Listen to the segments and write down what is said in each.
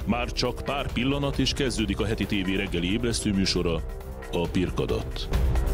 Már csak pár pillanat és kezdődik a heti tévé reggeli ébresztőműsora, a Pirkadat.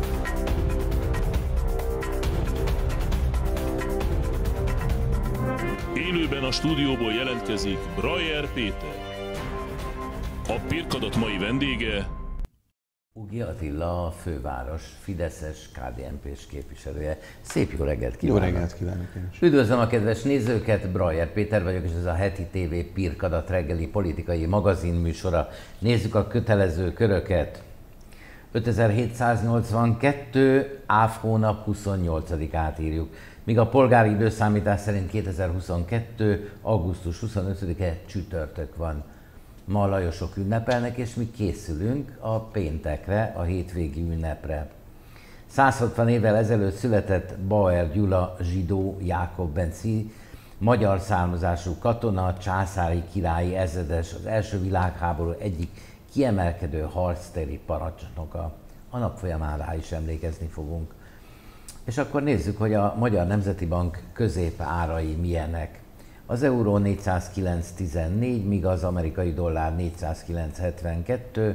Élőben a stúdióból jelentkezik Brajer Péter. A Pirkadat mai vendége Ugi Attila, a főváros fideszes KDNP-s képviselője. Szép jó reggelt kívánok! Jó reggelt kívánok én is! Üdvözlöm a kedves nézőket, Brajer Péter vagyok, és ez a heti TV Pirkadat reggeli politikai magazin műsora. Nézzük a kötelező köröket. 5782 áv hónap 28-át írjuk, míg a polgári időszámítás szerint 2022. augusztus 25-e csütörtök van. Ma a lajosok ünnepelnek, és mi készülünk a péntekre, a hétvégi ünnepre. 160 évvel ezelőtt született Bauer Gyula zsidó Jákob Benci, magyar származású katona, császári királyi ezredes, az első világháború egyik kiemelkedő harctéri parancsnoka. A nap folyamán rá is emlékezni fogunk. És akkor nézzük, hogy a Magyar Nemzeti Bank középárai milyenek. Az euró 409,14, míg az amerikai dollár 409,72,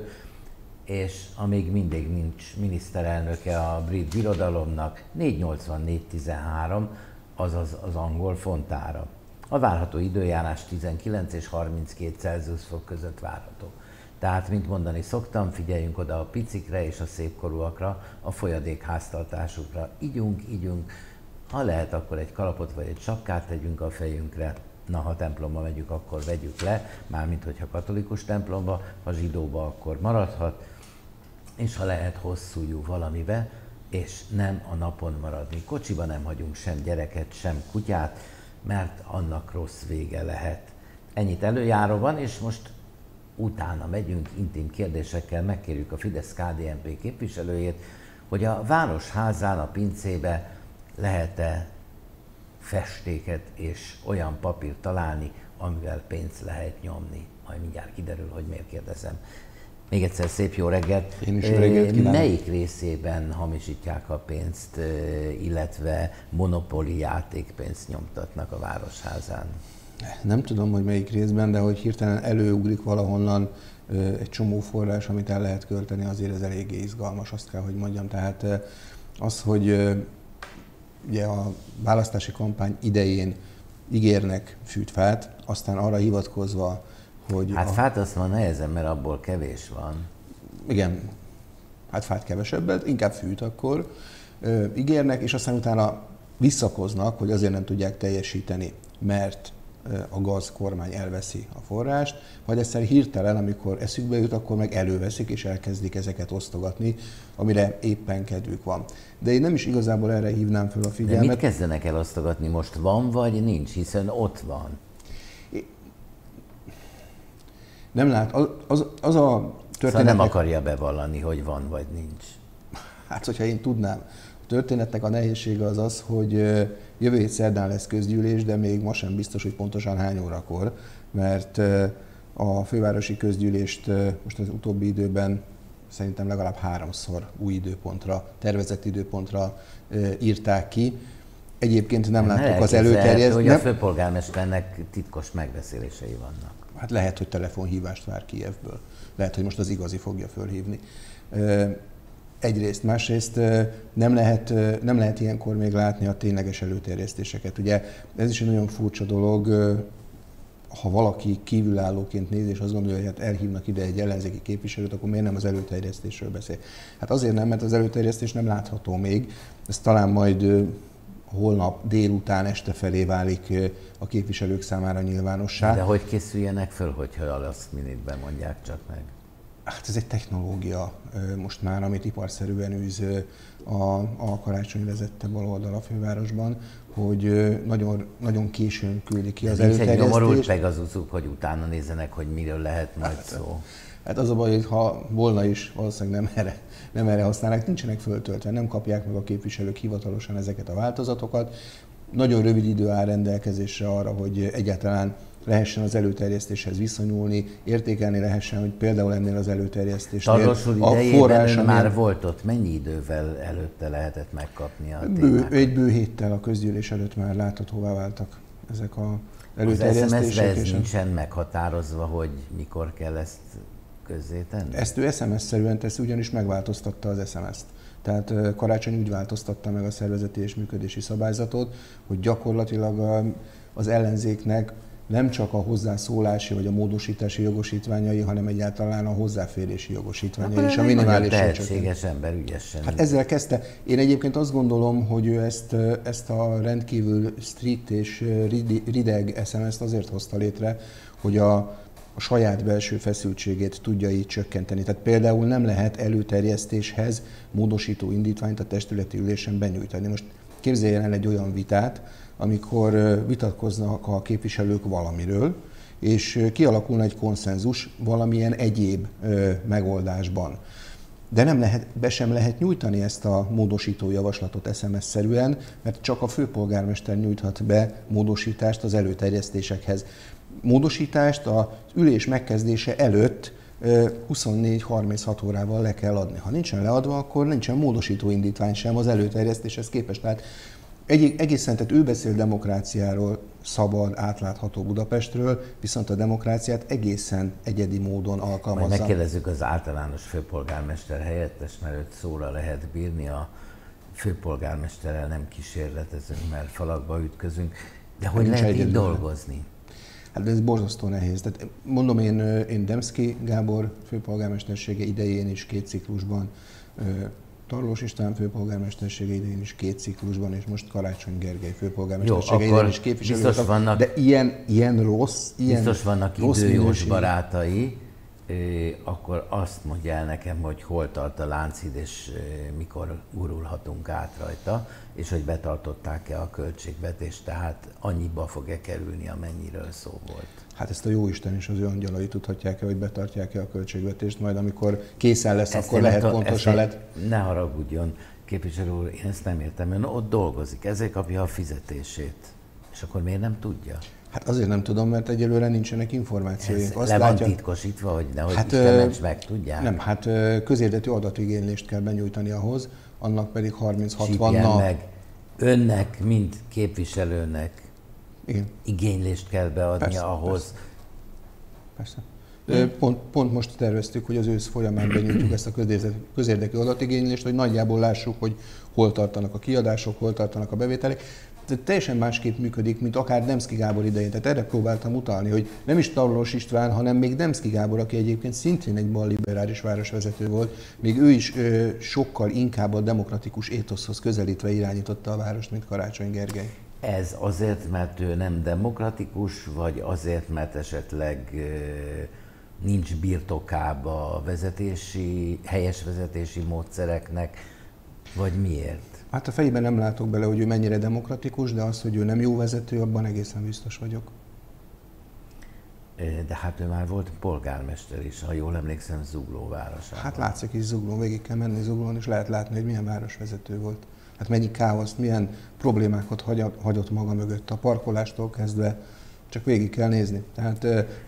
és amíg mindig nincs miniszterelnöke a brit birodalomnak, 484,13, azaz az angol fontára. A várható időjárás 19 és 32 Celsius fok között várható. Tehát, mint mondani szoktam, figyeljünk oda a picikre és a szépkorúakra, a folyadékháztartásukra. Igyunk, ha lehet, akkor egy kalapot vagy egy sapkát tegyünk a fejünkre. Na, ha templomba megyünk, akkor vegyük le, mármint hogyha katolikus templomba, ha zsidóba, akkor maradhat, és ha lehet hosszújú valamibe, és nem a napon maradni. Kocsiba nem hagyunk sem gyereket, sem kutyát, mert annak rossz vége lehet. Ennyit előjáróban, és most utána megyünk intim kérdésekkel, megkérjük a Fidesz-KDNP képviselőjét, hogy a Városházán, a pincébe lehet-e festéket és olyan papírt találni, amivel pénzt lehet nyomni. Majd mindjárt kiderül, hogy miért kérdezem. Még egyszer szép jó reggelt! Én is jó reggelt kívánok! Melyik részében hamisítják a pénzt, illetve monopóli játékpénzt nyomtatnak a Városházán? Nem tudom, hogy melyik részben, de hogy hirtelen előugrik valahonnan egy csomó forrás, amit el lehet költeni, azért ez eléggé izgalmas, azt kell, hogy mondjam. Tehát az, hogy ugye a választási kampány idején ígérnek fűtfát, aztán arra hivatkozva, hogy... Hát fát azt van nehezen, mert abból kevés van. Igen, hát fát kevesebbet, inkább fűt akkor ígérnek, és aztán utána visszakoznak, hogy azért nem tudják teljesíteni, mert a gaz kormány elveszi a forrást, vagy egyszer hirtelen, amikor eszükbe jut, akkor meg előveszik és elkezdik ezeket osztogatni, amire éppen kedvük van. De én nem is igazából erre hívnám fel a figyelmet. De mit kezdenek el osztogatni? Most van vagy nincs, hiszen ott van. Nem lát, az a történetnek... Szóval nem akarja bevallani, hogy van vagy nincs. Hát, hogyha én tudnám. A történetnek a nehézsége az az, hogy jövő hét szerdán lesz közgyűlés, de még ma sem biztos, hogy pontosan hány órakor, mert a fővárosi közgyűlést most az utóbbi időben szerintem legalább 3-szor új időpontra, tervezett időpontra írták ki. Egyébként nem láttuk az előterjesztést. Hogy a főpolgármesternek titkos megbeszélései vannak. Hát lehet, hogy telefonhívást vár Kijevből. Lehet, hogy most az igazi fogja fölhívni. Egyrészt, másrészt nem lehet ilyenkor még látni a tényleges előterjesztéseket. Ugye ez is egy nagyon furcsa dolog, ha valaki kívülállóként néz, és azt gondolja, hogy hát elhívnak ide egy ellenzéki képviselőt, akkor miért nem az előterjesztésről beszél? Hát azért nem, mert az előterjesztés nem látható még. Ez talán majd holnap délután, este felé válik a képviselők számára nyilvánossá. De hogy készüljenek föl, hogyha a last minute-ben mondják csak meg? Hát ez egy technológia most már, amit iparszerűen űz a Karácsony vezette baloldal a fővárosban, hogy nagyon, nagyon későn küldi ki az előterjesztést. Nincs egy nyomorult Pegazusuk, hogy utána nézzenek, hogy miről lehet majd szó. Hát az a baj, hogy ha volna is, valószínűleg nem erre használják, nincsenek föltöltve, nem kapják meg a képviselők hivatalosan ezeket a változatokat. Nagyon rövid idő áll rendelkezésre arra, hogy egyáltalán lehessen az előterjesztéshez viszonyulni, értékelni lehessen, hogy például ennél az előterjesztésnél Tarlosul a forrás, már volt ott, mennyi idővel előtte lehetett megkapni a témákat? Egy bő héttel a közgyűlés előtt már láthatóvá váltak ezek a Az előterjesztések. SMS-ben ez nincsen meghatározva, hogy mikor kell ezt közzétenni? Ezt ő SMS-szerűen teszi, ugyanis megváltoztatta az SMS-t. Tehát Karácsony úgy változtatta meg a szervezeti és működési szabályzatot, hogy gyakorlatilag az ellenzéknek nem csak a hozzászólási vagy a módosítási jogosítványai, hanem egyáltalán a hozzáférési jogosítványai és a minimális tehetséges ember ügyesen. Hát ezzel kezdte. Én egyébként azt gondolom, hogy ő ezt a rendkívül strikt és rideg SMS-t azért hozta létre, hogy a saját belső feszültségét tudja így csökkenteni. Tehát például nem lehet előterjesztéshez módosító indítványt a testületi ülésen benyújtani. Most képzeljen el egy olyan vitát, amikor vitatkoznak a képviselők valamiről, és kialakulna egy konszenzus valamilyen egyéb megoldásban. De be sem lehet nyújtani ezt a módosító javaslatot SMS-szerűen, mert csak a főpolgármester nyújthat be módosítást az előterjesztésekhez. Módosítást az ülés megkezdése előtt 24-36 órával le kell adni. Ha nincsen leadva, akkor nincsen módosító indítvány sem az előterjesztéshez képest. Tehát egészen, tehát ő beszél demokráciáról, szabad, átlátható Budapestről, viszont a demokráciát egészen egyedi módon alkalmazza. Majd megkérdezzük az általános főpolgármester helyettes, mert őt szóra lehet bírni, a főpolgármesterrel nem kísérletezünk, mert falakba ütközünk. De hogy lehet így dolgozni? Hát ez borzasztó nehéz. Tehát mondom, én Demszky Gábor főpolgármestersége idején is 2 ciklusban, Tarlós István főpolgármestersége idején is 2 ciklusban, és most Karácsony Gergely főpolgármestersége idején is képviselő voltak. De ilyen rossz, biztos vannak időjós barátai, akkor azt mondja el nekem, hogy hol tart a Lánchíd, és mikor gurulhatunk át rajta, és hogy betartották-e a költségvetést, tehát annyiba fog-e kerülni, amennyiről szó volt. Hát ezt a jóisten és az ő angyalai tudhatják-e, hogy betartják-e a költségvetést, majd amikor készen lesz, akkor lehet pontosan lehet. Ne haragudjon, képviselő úr, én ezt nem értem, ön ott dolgozik, ezért kapja a fizetését, és akkor miért nem tudja? Hát azért nem tudom, mert egyelőre nincsenek információink. Ez van titkosítva, hogy nehogy Isten meg tudják? Nem, hát közérdekű adatigénylést kell benyújtani ahhoz, annak pedig 30-60 nap. Meg. Önnek, mint képviselőnek igen. Igénylést kell beadnia ahhoz. Persze. Pont most terveztük, hogy az ősz folyamán benyújtjuk ezt a közérdekű adatigénylést, hogy nagyjából lássuk, hogy hol tartanak a kiadások, hol tartanak a bevételek. Tehát teljesen másképp működik, mint akár Demszky Gábor idején. Tehát erre próbáltam utalni, hogy nem is Tarlós István, hanem még Demszky Gábor, aki egyébként szintén egy balliberális városvezető volt, még ő is sokkal inkább a demokratikus étoszhoz közelítve irányította a várost, mint Karácsony Gergely. Ez azért, mert ő nem demokratikus, vagy azért, mert esetleg nincs birtokába a helyes vezetési módszereknek, vagy miért? Hát a fejében nem látok bele, hogy ő mennyire demokratikus, de az, hogy ő nem jó vezető, abban egészen biztos vagyok. De hát ő már volt polgármester is, ha jól emlékszem, Zugló városában. Hát látszik is Zuglón, végig kell menni Zuglón, és lehet látni, hogy milyen városvezető volt. Hát mennyi káoszt, milyen problémákat hagyott maga mögött, a parkolástól kezdve, csak végig kell nézni. Tehát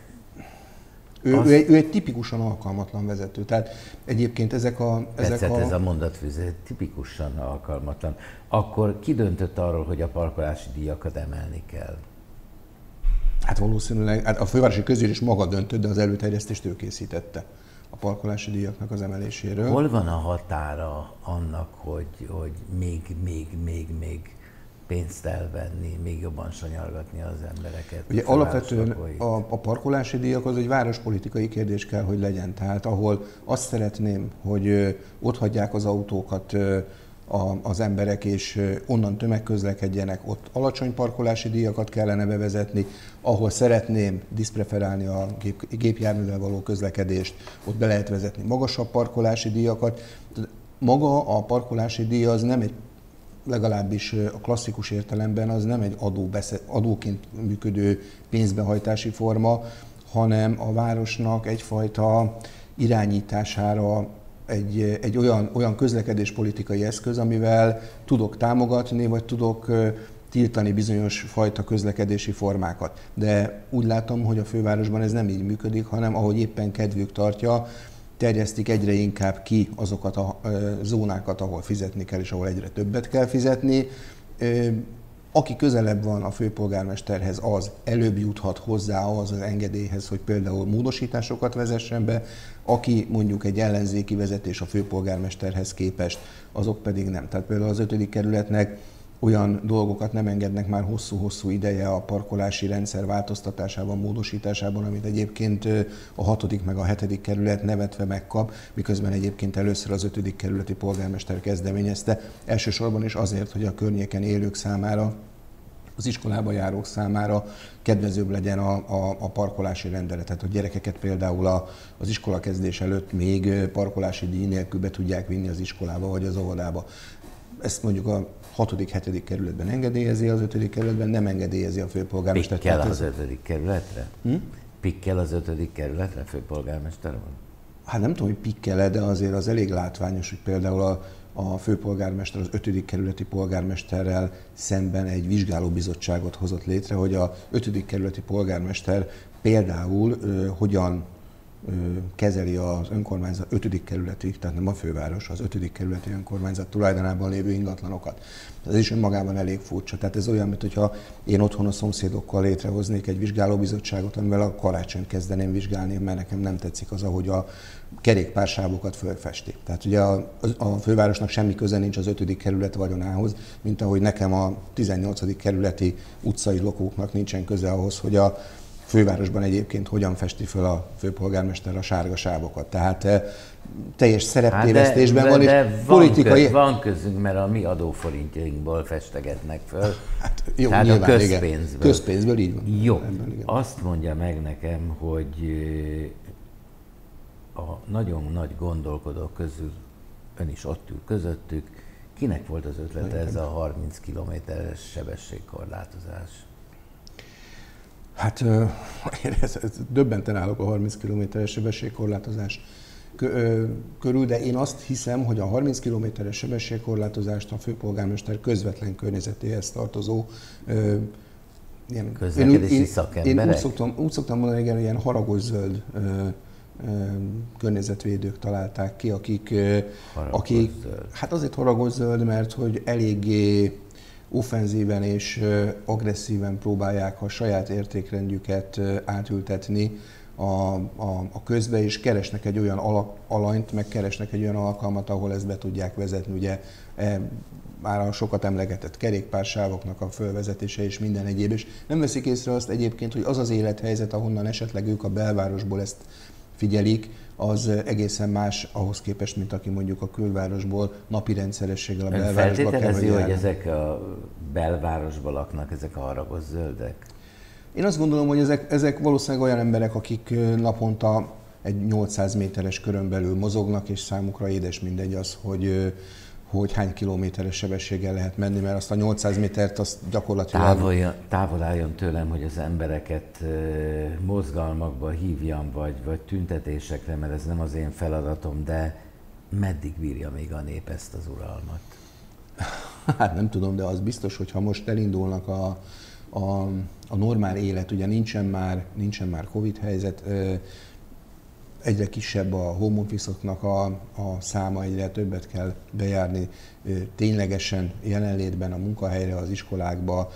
ő egy tipikusan alkalmatlan vezető. Tehát egyébként ez a mondatfűző, tipikusan alkalmatlan. Akkor ki döntött arról, hogy a parkolási díjakat emelni kell? Hát valószínűleg, a fővárosi közgyűlés maga döntött, de az előterjesztést ő készítette a parkolási díjaknak az emeléséről. Hol van a határa annak, hogy még pénzt elvenni, még jobban sanyargatni az embereket? Ugye alapvetően a parkolási díjak az egy várospolitikai kérdés kell, hogy legyen. Tehát ahol azt szeretném, hogy ott hagyják az autókat az emberek, és onnan tömegközlekedjenek, ott alacsony parkolási díjakat kellene bevezetni, ahol szeretném diszpreferálni a gépjárművel való közlekedést, ott be lehet vezetni magasabb parkolási díjakat. Maga a parkolási díj az nem egy, legalábbis a klasszikus értelemben az nem egy adóként működő pénzbehajtási forma, hanem a városnak egyfajta irányítására egy olyan közlekedéspolitikai eszköz, amivel tudok támogatni, vagy tudok tiltani bizonyos fajta közlekedési formákat. De úgy látom, hogy a fővárosban ez nem így működik, hanem ahogy éppen kedvük tartja, terjesztik egyre inkább ki azokat a zónákat, ahol fizetni kell, és ahol egyre többet kell fizetni. Aki közelebb van a főpolgármesterhez, az előbb juthat hozzá az engedélyhez, hogy például módosításokat vezessen be, aki mondjuk egy ellenzéki vezetés a főpolgármesterhez képest, azok pedig nem. Tehát például az 5. kerületnek olyan dolgokat nem engednek már hosszú-hosszú ideje a parkolási rendszer változtatásában, módosításában, amit egyébként a 6. meg a 7. kerület nevetve megkap, miközben egyébként először az 5. kerületi polgármester kezdeményezte, elsősorban is azért, hogy a környéken élők számára, az iskolába járók számára kedvezőbb legyen a parkolási rendelet. Tehát, hogy gyerekeket például az iskola kezdés előtt még parkolási díj nélkül be tudják vinni az iskolába vagy az óvodába. Ezt mondjuk a 6.-7. kerületben engedélyezi, az 5. kerületben nem engedélyezi a főpolgármester. Pikkel az 5. kerületre? Pikkel az 5. kerületre főpolgármester van? Hát nem tudom, hogy pikkele, de azért az elég látványos, hogy például a főpolgármester az 5. kerületi polgármesterrel szemben egy vizsgálóbizottságot hozott létre, hogy a 5. kerületi polgármester például hogyan kezeli az önkormányzat 5. kerületi, tehát nem a főváros, az 5. kerületi önkormányzat tulajdonában lévő ingatlanokat. Ez is önmagában elég furcsa. Tehát ez olyan, mintha én otthon a szomszédokkal létrehoznék egy vizsgálóbizottságot, amivel a karácsonyt kezdeném vizsgálni, mert nekem nem tetszik az, ahogy a kerékpársávokat fölfesti. Tehát ugye a fővárosnak semmi köze nincs az 5. kerület vagyonához, mint ahogy nekem a 18. kerületi utcai lokóknak nincsen köze ahhoz, hogy a fővárosban egyébként hogyan festi föl a főpolgármester a sárga sávokat. Tehát teljes szereptévesztésben van, és politikai... Van közünk, mert a mi adóforintjainkból festegetnek föl. Hát jó, tehát nyilván, a közpénzből. Igen. Közpénzből így van. Jó, azt mondja meg nekem, hogy a nagyon nagy gondolkodók közül, ön is ott ül közöttük, kinek volt az ötlete ez a 30 km-es sebességkorlátozás? Hát én döbbenten állok a 30 km-es sebességkorlátozás körül, de én azt hiszem, hogy a 30 km-es sebességkorlátozást a főpolgármester közvetlen környezetéhez tartozó ilyen, közlekedési szakemberek? Én úgy szoktam mondani, igen, ilyen haragos zöld környezetvédők találták ki, akik hát azért haragos zöld, mert hogy eléggé offenzíven és agresszíven próbálják a saját értékrendjüket átültetni a közbe, és keresnek egy olyan alanyt, meg keresnek egy olyan alkalmat, ahol ezt be tudják vezetni. Ugye már a sokat emlegetett kerékpársávoknak a fölvezetése és minden egyéb, és nem veszik észre azt egyébként, hogy az az élethelyzet, ahonnan esetleg ők a belvárosból ezt figyelik, az egészen más ahhoz képest, mint aki mondjuk a külvárosból napi rendszerességgel a belvárosba kell, hogy hogy ezek a belvárosban laknak, ezek a haragos zöldek? Én azt gondolom, hogy ezek valószínűleg olyan emberek, akik naponta egy 800 méteres körön belül mozognak, és számukra édes mindegy az, hogy hány kilométeres sebességgel lehet menni, mert azt a 800 métert azt gyakorlatilag... Távol álljon tőlem, hogy az embereket mozgalmakba hívjam, vagy tüntetésekre, mert ez nem az én feladatom, de meddig bírja még a nép ezt az uralmat? Hát nem tudom, de az biztos, hogy ha most elindulnak a normál élet, ugye nincsen már Covid helyzet, egyre kisebb a home office-oknak a száma, egyre többet kell bejárni ténylegesen jelenlétben a munkahelyre, az iskolákba,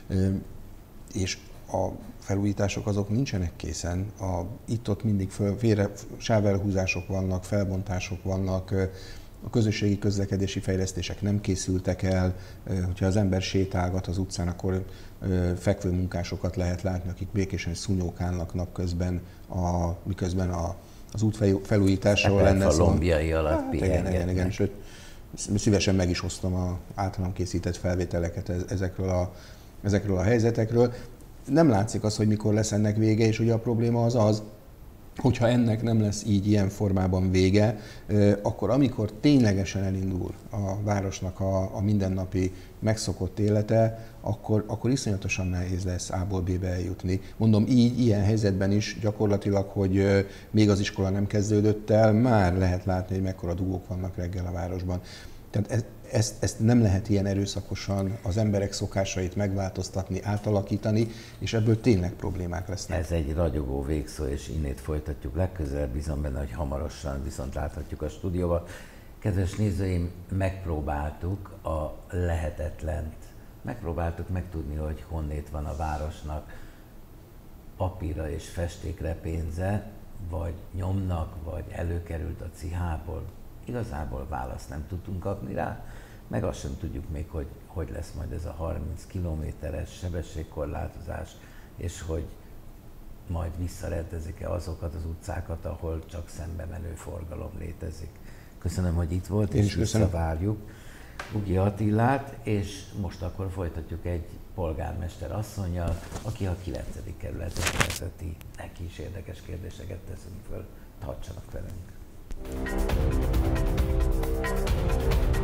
és a felújítások azok nincsenek készen. Itt-ott mindig sávelhúzások vannak, felbontások vannak, a közösségi közlekedési fejlesztések nem készültek el, hogyha az ember sétálgat az utcán, akkor fekvő munkásokat lehet látni, akik békésen szúnyókálnak napközben, miközben az út felújításról lenne szó. Lombjai alatt pihengetnek. Igen, sőt, szívesen meg is osztom az általam készített felvételeket ezekről a helyzetekről. Nem látszik az, hogy mikor lesz ennek vége, és ugye a probléma az, hogyha ennek nem lesz így ilyen formában vége, akkor amikor ténylegesen elindul a városnak a mindennapi megszokott élete, akkor iszonyatosan nehéz lesz A-ból B-be eljutni. Mondom, ilyen helyzetben is gyakorlatilag, hogy még az iskola nem kezdődött el, már lehet látni, hogy mekkora dugók vannak reggel a városban. Tehát ezt nem lehet ilyen erőszakosan az emberek szokásait megváltoztatni, átalakítani, és ebből tényleg problémák lesznek. Ez egy ragyogó végszó, és innét folytatjuk legközelebb, bízom benne, hogy hamarosan viszont láthatjuk a stúdióba. Kedves nézőim, megpróbáltuk a lehetetlent megpróbáltuk megtudni, hogy honnét van a városnak papírra és festékre pénze, vagy nyomnak, vagy előkerült a CIH-ból. Igazából választ nem tudtunk kapni rá, meg azt sem tudjuk még, hogy lesz majd ez a 30 kilométeres sebességkorlátozás, és hogy majd visszarendezik-e azokat az utcákat, ahol csak szembe menő forgalom létezik. Köszönöm, hogy itt volt, és visszavárjuk Ugi Attilát, és most akkor folytatjuk egy polgármester asszonnyal, aki a 9. kerületet vezeti. Neki is érdekes kérdéseket teszünk föl. Tartsanak velünk!